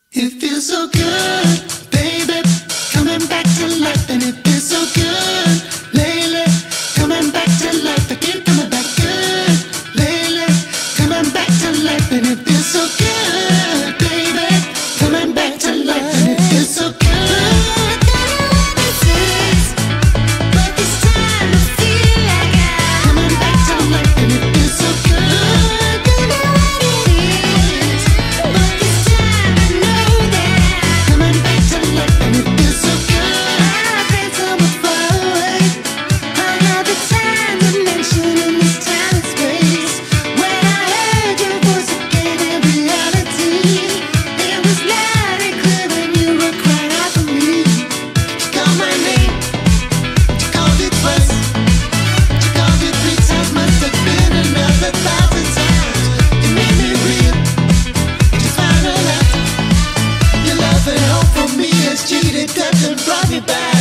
It feels so good, baby, coming back to life, and it feels so good lately, coming back to life. I keep coming back good lately, coming back to life, and it feels so good, baby, coming back to life, and it feels so good. But this time I feel like I'm coming back to life, and it feels so good. Don't know what it is, but this time I know that I'm coming back to life, and it feels so good. I've been somewhere far away. Another time dimension in this time and space. When I heard your voice again in reality, it was loud and clear when you were crying out for me. You called my name, you called it twice, you called it 3 times, must have been another 1,000 times. You made me real, just found out your love and hope for me has cheated, cut and brought me back.